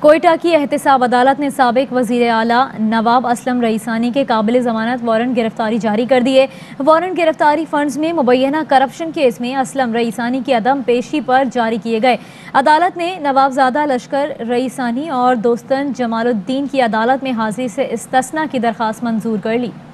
कोयटा की एहतसाब अदालत ने साबिक वज़ीर आला नवाब असलम रईसानी के काबिल ज़मानत वारंट गिरफ्तारी जारी कर दी है। वारंट गिरफ्तारी फंड्स में मुबैना करप्शन केस में असलम रईसानी की अदम पेशी पर जारी किए गए। अदालत ने नवाबजादा लश्कर रईसानी और दोस्तन जमालुद्दीन की अदालत में हाजिरी से इस्तिस्ना की दरख्वास्त मंजूर कर ली।